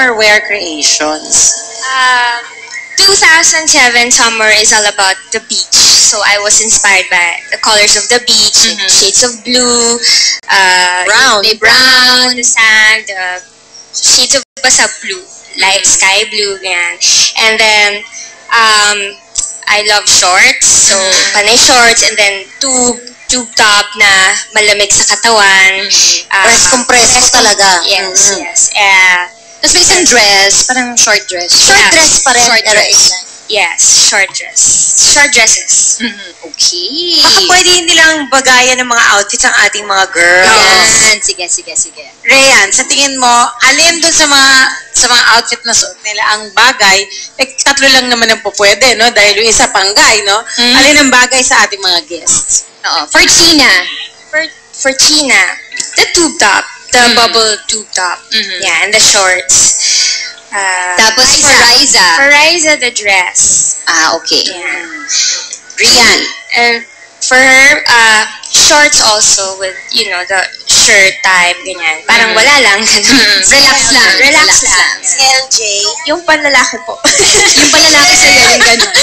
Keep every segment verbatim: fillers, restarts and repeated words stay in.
summer wear creations? Um, two thousand seven summer is all about the beach. So I was inspired by the colors of the beach, Mhm. shades of blue, uh, Brown. the brown, the sand, uh, shades of basta blue, light sky blue, yan. And then, um, I love shorts. So, Mhm. panay shorts and then tube, tube top na malamig sa katawan. Uh, Press compresso talaga. Yes, Mhm. yes. Uh, Tapos may isang dress, parang short dress. Short Yeah. dress pa rin. Short pero dress. ilan. yes, short dress. Short dresses. Okay. Baka pwede nilang bagayan ng mga outfits ang ating mga girls. Yan. Sige, sige, sige. Rayan, sa tingin mo, alin dun sa mga sa mga outfit na suot nila ang bagay, like, tatlo lang naman ang pupwede, no? Dahil yung isa panggay, no? Mm. Alin ang bagay sa ating mga guests? Oo. For China. For for China, the tube top, the Mm. bubble tube top. Mhm. Yeah, and the shorts. Uh, Tapos for Riza. for Riza, the dress. Ah, okay. Yeah. Rian. And for her, uh, shorts also with, you know, the shirt type, ganyan. Parang Mhm. wala lang. Relax lang. Relax, Relax lang. lang. Si L J. Yung panlalaki po. Yung palalaki sa'yo, yung gano'n.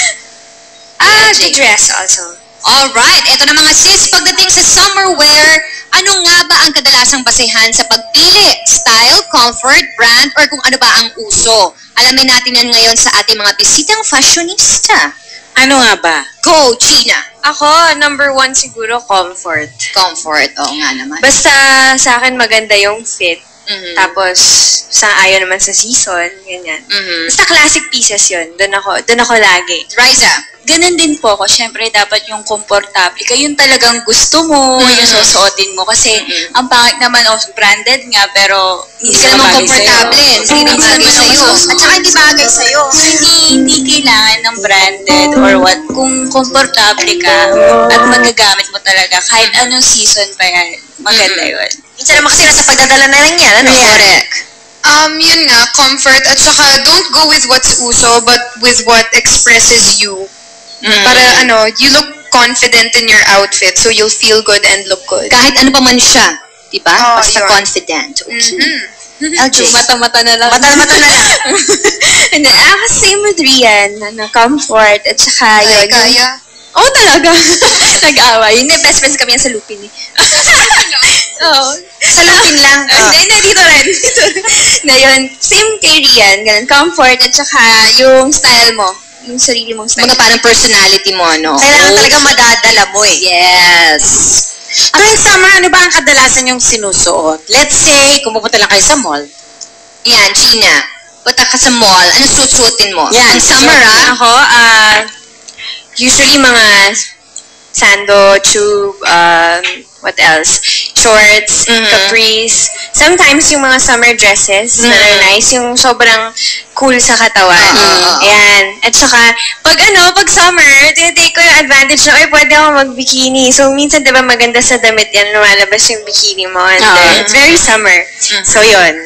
Ah, the dress also. Alright, eto na mga sis, pagdating sa summer wear, ano nga ba ang kadalasang basehan sa pagpili? Style, comfort, brand, or kung ano ba ang uso? Alamin natin yan ngayon sa ating mga bisitang fashionista. Ano nga ba? Go, China! Ako, number one siguro, comfort. Comfort, oo nga naman. Basta sa akin maganda yung fit. Mhm. Tapos, sa ayaw naman sa season, ganyan. Mhm. Basta classic pieces yun. Doon ako, doon ako lagi. Riza. Ganun din po ako. Siyempre, dapat yung komportable ka. Yung talagang gusto mo, Mhm. yung susuotin mo. Kasi, Mhm. ang pangit naman of branded nga, pero Hindi ka naman komportable. Hindi naman bagay sa'yo. At saka hindi bagay sa'yo. hindi, hindi kailangan ng branded or what. Kung komportable ka at magagamit mo talaga, kahit anong season pa yan, maganda yun. Minsan naman kasi nasa pagdadala na rin yan. Ano? Correct. Um, yun nga, comfort. At saka, don't go with what's uso, but with what expresses you. Para, ano, you look confident in your outfit, so you'll feel good and look good. Kahit ano pa man siya. Diba? Oo, Basta yun. confident. Okay. Mhm. L J. Mata-mata na lang. Mata-mata na lang. Hindi, ako same with Rian, na, na comfort, at saka Ay, yun. yung- kaya. Oo, talaga. Nag-away. Hindi, best friends kami yan sa Lupin eh. Oo. Sa lupin lang. Ah, Hindi, hindi, dito rin. Dito rin. Na yun, same kay Rian, ganun, comfort, at saka yung style mo. Yung sarili mong style. Mga parang personality mo, ano? Kailangan talaga madadala mo eh. Yes. Tuwing summer, ano ba ang kadalasan yung sinusuot? Let's say, kung pupunta lang kayo sa mall. Yan, China. Punta ka sa mall, ano susuotin mo? Yan, Ang summer, ah. Ako, ah, usually mga sando, tube, um, what else? Shorts, Mhm. capris. Sometimes yung mga summer dresses na Mhm. nice, yung sobrang cool sa katawan. Oo. Ayan. At saka, pag ano, pag summer, tinitake ko yung advantage na, ay, pwede ako mag-bikini. So, minsan, di ba, maganda sa damit yan, lumalabas yung bikini mo. And Oo. then, it's very summer. So, yun.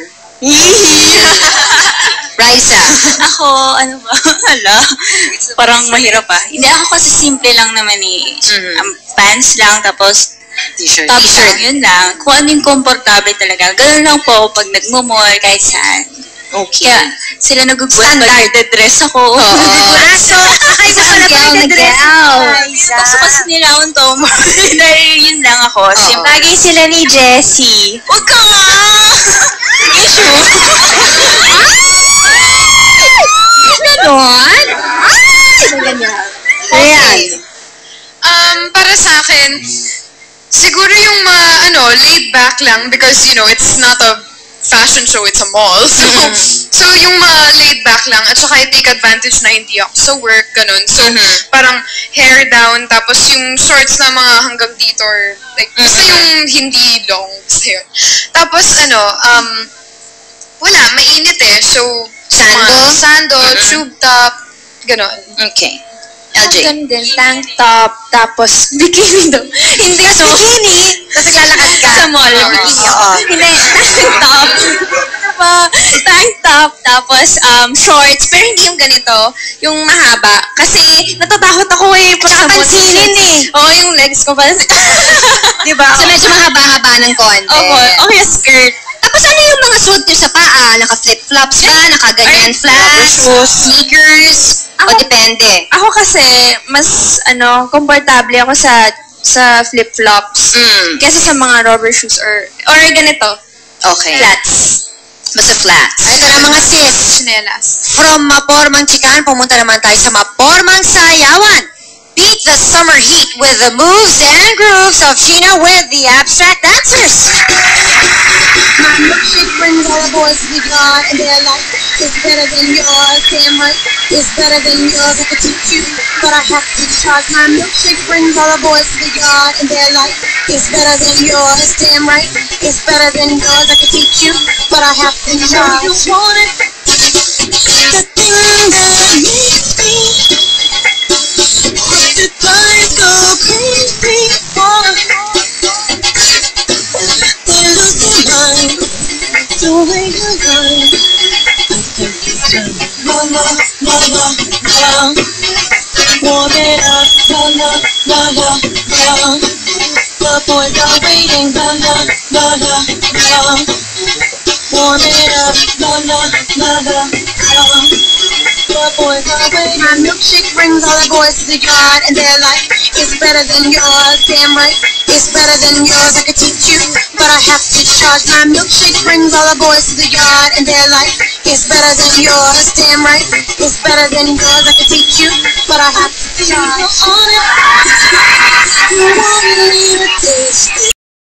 Riza. Ako, ano ba? Hala. Parang mahirap pa. Hindi, ako kasi simple lang naman eh. Mhm. Um, pants lang, tapos T-shirt. top lang, yun lang. Kung ano yung komportable talaga. Ganun lang po ako pag nagmumall, kahit saan. Okay. Kaya sila nagugulat pag nagde-dress ako. Ah, so, Ay, sa pala Gown na gown. Gusto kasi nila akong tomboy. Dahil yun lang ako. Oo. Simple. Bagay sila ni Jessie. Huwag ka nga! Issue. Ganon? Ayan. Um, para sa akin, siguro yung mga, ano, laid back lang because, you know, it's not a fashion show, it's a mall. So, so yung mga laid back lang at saka I take advantage na hindi ako sa work, ganun. So, parang hair down, tapos yung shorts na mga hanggang dito or like, basta yung hindi long, basta yun. Tapos, ano, um, wala, mainit eh. So, Sando? mga sando, tube top, ganun. Okay. L J. Ganun din, tank top, tapos bikini daw. Hindi, so, Bikini. Tapos naglalakad ka. sa mall, Oo. bikini. Oo. Hindi, tank top. Ano ba? Tank top, Tapos, um, shorts, pero hindi yung ganito, yung mahaba. Kasi, natatakot ako eh. Pag pansinin eh. Oo, yung legs ko pa. Diba? So medyo mahaba-haba ng konti. Opo, okay, skirt. Tapos ano yung mga suot nyo sa paa? Naka-flip-flops ba? Naka-ganyan flats? shoes. Sneakers? O Ako- depende? Ako kasi, mas, ano, komportable ako sa sa flip-flops. Mm. Kesa sa mga rubber shoes or, or ganito, Okay. flats. Basta flats. Ito na mga sis. Chinelas. From Mapormang Chikan, pumunta naman tayo sa Mapormang Sayawan. Beat the summer heat with the moves and grooves of Sheena with the abstract dancers. My milkshake brings all the boys to the yard, and they're like, it's better than yours. Damn right, it's better than yours. I could teach you, but I have to charge. My milkshake brings all the boys to the yard, and they're like, it's better than yours. Damn right, it's better than yours. I could teach you, but I have to charge. You want it? The thing that makes me put the boys go crazy for. They lose their mind, the way you lie. I think it's time. La la la la la. Warm it up, la la la la la. The boys are waiting, la la la la la. Warm it up, la la la la la. The boys are waiting. My milkshake brings all the boys to the yard, and they're like, it's better than yours. Damn right, it's better than yours. I could teach you, but I have to charge. My milkshake brings all the boys to the yard, and they're like, it's better than yours. Damn right, it's better than yours. I could teach you, but I have to charge. You want me to taste it?